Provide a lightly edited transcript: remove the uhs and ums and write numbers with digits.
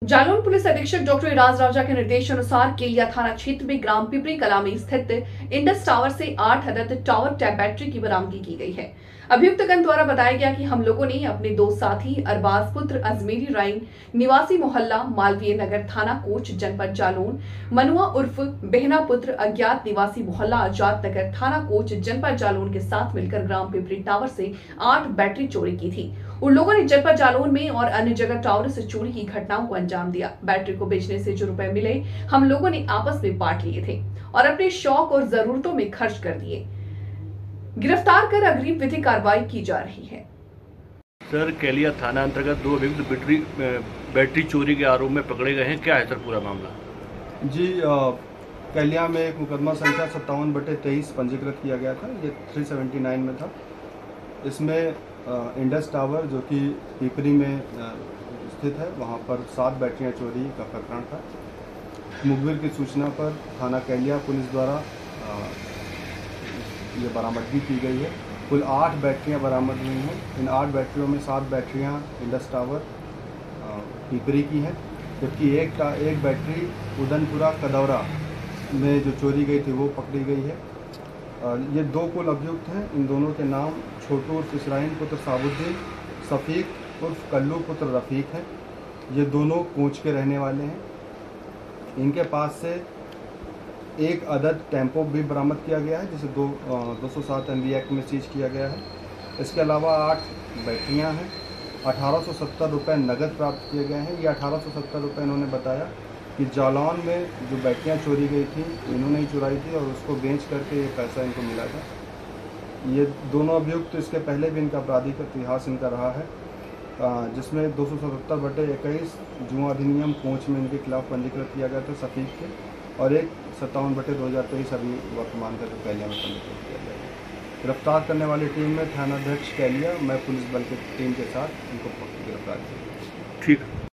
Jalaun police अधीक्षक doctor Iraj Raja के निर्देशानुसार केलिया थाना क्षेत्र में ग्राम पिपरी कला में स्थित इंडस टावर से 8 अदद टावर टैब बैटरी की बरामदगी की गई है। अभियुक्तगण द्वारा बताया गया कि हम लोगों ने अपने दो साथी अरबाज पुत्र अजमेरी राइन निवासी मोहल्ला मालवीय नगर थाना कोच जनपद जालौन, मनुआ उर्फ बेहना पुत्र अज्ञात निवासी मोहल्ला आजाद नगर थाना कोच जनपद जालौन के साथ मिलकर ग्राम पिपरी टावर से 8 बैटरी चोरी की थी। उन लोगों ने जनपद जालौन में और अन्य जगह टावर से चोरी की घटनाओं को अंजाम दिया। बैटरी को बेचने से जो रुपए मिले हम लोगों ने आपस में बांट लिए थे और अपने शौक और जरूरतों में खर्च कर दिए। गिरफ्तार कर अग्रिम विधिक कार्रवाई की जा रही है। सर, केलिया थाना अंतर्गत दो अभियुक्त बैटरी चोरी के आरोप में पकड़े गए हैं। क्या है सर पूरा मामला? जी, केलिया में एक मुकदमा संख्या 57/23 पंजीकृत किया गया था। ये 379 में था। इसमें इंडस टावर जो कि पिपरी में स्थित है, वहाँ पर 7 बैटरियाँ चोरी का प्रकरण था। मुखबिर की सूचना पर थाना केलिया पुलिस द्वारा ये बरामदगी की गई है। कुल 8 बैटरियाँ बरामद हुई हैं। इन 8 बैटरियों में 7 बैटरियाँ इंडस टावर पिपरी की हैं, जबकि एक बैटरी उदनपुरा कदौरा में जो चोरी गई थी वो पकड़ी गई है। ये 2 कुल अभियुक्त हैं। इन दोनों के नाम छोटू उर्फ इसराइन पुत्र साबुद्दीन, सफ़ीक उर्फ कल्लू पुत्र रफ़ीक हैं। ये दोनों कोच के रहने वाले हैं। इनके पास से एक अदद टेम्पो भी बरामद किया गया है, जिसे 207 MB एक्ट में सीज किया गया है। इसके अलावा 8 बैटरियां हैं। 1870 रुपये नकद प्राप्त किए गए हैं। ये 1870 रुपये इन्होंने बताया कि जालौन में जो बैटरियां चोरी गई थी इन्होंने ही चुराई थी और उसको बेच करके ये पैसा इनको मिला था। ये दोनों अभियुक्त इसके पहले भी इनका आपराधिक इतिहास इनका रहा है, जिसमें 277/21 जुआ अधिनियम कोच में इनके खिलाफ पंजीकृत किया गया था सफ़ीक के, और एक 57/2023 अभी वर्तमान का जो केलिया में पंजीकृत किया गया है। गिरफ्तार करने वाली टीम में थानाध्यक्ष केलिया, मैं पुलिस बल की टीम के साथ इनको गिरफ्तार किया। ठीक।